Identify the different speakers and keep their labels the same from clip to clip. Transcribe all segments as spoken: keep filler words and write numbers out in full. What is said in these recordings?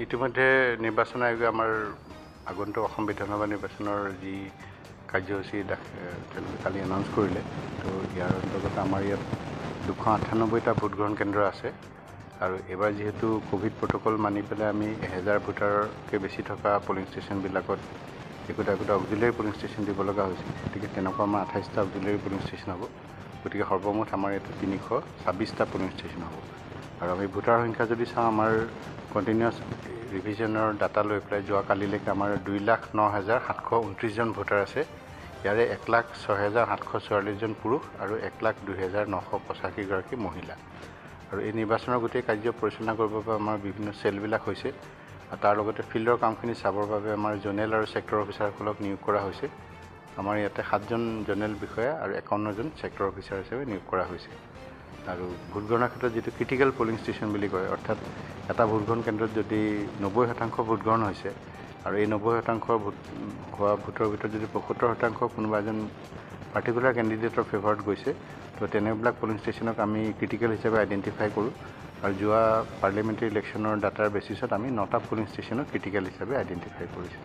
Speaker 1: ইতিমধ্যে নিৰ্বাচন আয়োগে আমাৰ আগন্তুক অসম বিধানসভা নিৰ্বাচনৰ যি কাৰ্যসূচী তেওঁলোকে কালি এনাউন্স কৰিলে। তো ইয়াৰ অন্তৰ্গত আমাৰ ইয়াত দুশ আঠানব্বৈটা ভোটগ্ৰহণ কেন্দ্ৰ আছে আৰু এবাৰ যিহেতু কোভিড প্ৰট'কল মানি পেলাই আমি এহেজাৰ ভোটাৰতকৈ বেছি থকা পলিং ষ্টেচনবিলাকত একোটা একোটা অক্সিলিয়াৰী পলিং ষ্টেচন দিব লগা হৈছিল। গতিকে তেনেকুৱা আমাৰ আঠাইছটা অক্সিলিয়াৰী পলিং ষ্টেচন হ'ব। গতিকে সৰ্বমুঠ আমাৰ ইয়াত তিনিশ ছাব্বিছটা পলিং ষ্টেচন হ'ব। আৰু আমি ভোটাৰ সংখ্যা যদি চাওঁ আমাৰ কণ্টিনিউৱাছ ৰিভিজনৰ ডাটা লৈ পেলাই যোৱাকালিলৈকে আমাৰ দুই লাখ ন হাজাৰ সাতশ ঊনত্ৰিছজন ভোটাৰ আছে। ইয়াৰে এক লাখ ছয় হাজাৰ সাতশ চৌৰাল্লিছজন পুৰুষ আৰু এক লাখ দুই হাজাৰ নশ পঁচাশীগৰাকী মহিলা। আৰু এই নিৰ্বাচনৰ গোটেই কাৰ্য পৰিচালনা কৰিবৰ বাবে আমাৰ বিভিন্ন চেলবিলাক হৈছে আৰু তাৰ লগতে ফিল্ডৰ কামখিনি চাবৰ বাবে আমাৰ জোনেল আৰু ছেক্টৰ অফিচাৰসকলক নিয়োগ কৰা হৈছে। আমাৰ ইয়াতে সাতজন জোনেল বিষয়া আৰু একাৱন্নজন ছেক্টৰ অফিচাৰ হিচাপে নিয়োগ কৰা হৈছে। আৰু ভোটগ্ৰহণৰ ক্ষেত্ৰত যিটো ক্ৰিটিকেল পলিং ষ্টেচন বুলি কয়, অৰ্থাৎ এটা ভোটগ্ৰহণ কেন্দ্ৰত যদি নব্বৈ শতাংশ ভোটগ্ৰহণ হৈছে আৰু এই নব্বৈ শতাংশ ভোট হোৱা ভোটৰ ভিতৰত যদি পঁয়সত্তৰ শতাংশ কোনোবা এজন পাৰ্টিকুলাৰ কেণ্ডিডেটৰ ফেভাৰত গৈছে, তো তেনেবিলাক পলিং ষ্টেচনক আমি ক্ৰিটিকেল হিচাপে আইডেণ্টিফাই কৰোঁ। আৰু যোৱা পাৰ্লিয়ামেণ্টাৰী ইলেকশ্যনৰ ডাটাৰ বেচিছত আমি নটা পলিং ষ্টেচনক ক্ৰিটিকেল হিচাপে আইডেণ্টিফাই কৰিছোঁ।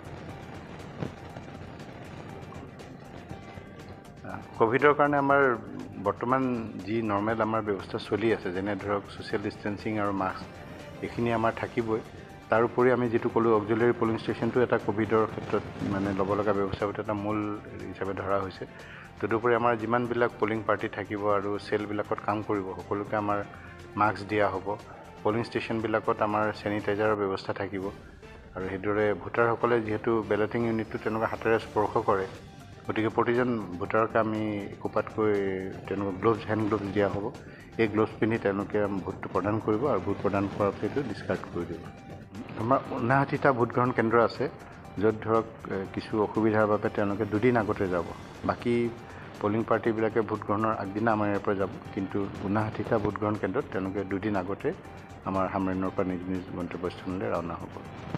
Speaker 1: ক'ভিডৰ কাৰণে আমাৰ বৰ্তমান যি নৰ্মেল আমাৰ ব্যৱস্থা চলি আছে, যেনে ধৰক ছ'চিয়েল ডিষ্টেঞ্চিং আৰু মাস্ক, এইখিনি আমাৰ থাকিবই। তাৰোপৰি আমি যিটো ক'লোঁ অক্সিলিয়াৰী পলিং ষ্টেচনটো এটা ক'ভিডৰ ক্ষেত্ৰত মানে ল'ব লগা ব্যৱস্থাৰ ভিতৰত এটা মূল হিচাপে ধৰা হৈছে। তদুপৰি আমাৰ যিমানবিলাক পলিং পাৰ্টি থাকিব আৰু চেলবিলাকত কাম কৰিব, সকলোকে আমাৰ মাস্ক দিয়া হ'ব। পলিং ষ্টেচনবিলাকত আমাৰ চেনিটাইজাৰৰ ব্যৱস্থা থাকিব। আৰু সেইদৰে ভোটাৰসকলে যিহেতু বেলটিং ইউনিটটো তেনেকুৱা হাতেৰে স্পৰ্শ কৰে, গতিকে প্ৰতিজন ভোটাৰকে আমি একোপাতকৈ তেওঁলোকক গ্ল'ভছ হেণ্ড গ্ল'ভছ দিয়া হ'ব। এই গ্ল'ভছ পিন্ধি তেওঁলোকে ভোটটো প্ৰদান কৰিব আৰু ভোট প্ৰদান কৰাৰ পিছতো ডিছকাৰ্ড কৰি দিব। আমাৰ ঊনাষাঠিটা ভোটগ্ৰহণ কেন্দ্ৰ আছে, য'ত ধৰক কিছু অসুবিধাৰ বাবে তেওঁলোকে দুদিন আগতে যাব। বাকী পলিং পাৰ্টিবিলাকে ভোটগ্ৰহণৰ আগদিনা আমাৰ ইয়াৰ পৰা যাব, কিন্তু ঊনাষাঠিটা ভোটগ্ৰহণ কেন্দ্ৰত তেওঁলোকে দুদিন আগতে আমাৰ হামৰেনৰ পৰা নিজ নিজ গন্তব্যস্থানলৈ ৰাওনা হ'ব।